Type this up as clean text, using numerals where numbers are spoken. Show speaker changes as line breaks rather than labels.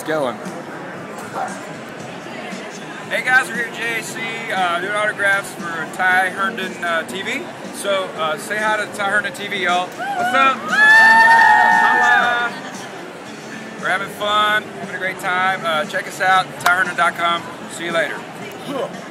going. Hey guys, we're here at GAC doing autographs for Ty Herndon TV. So say hi to Ty Herndon TV, y'all. What's up? Holla! We're having fun, having a great time. Check us out, tyherndon.com. See you later.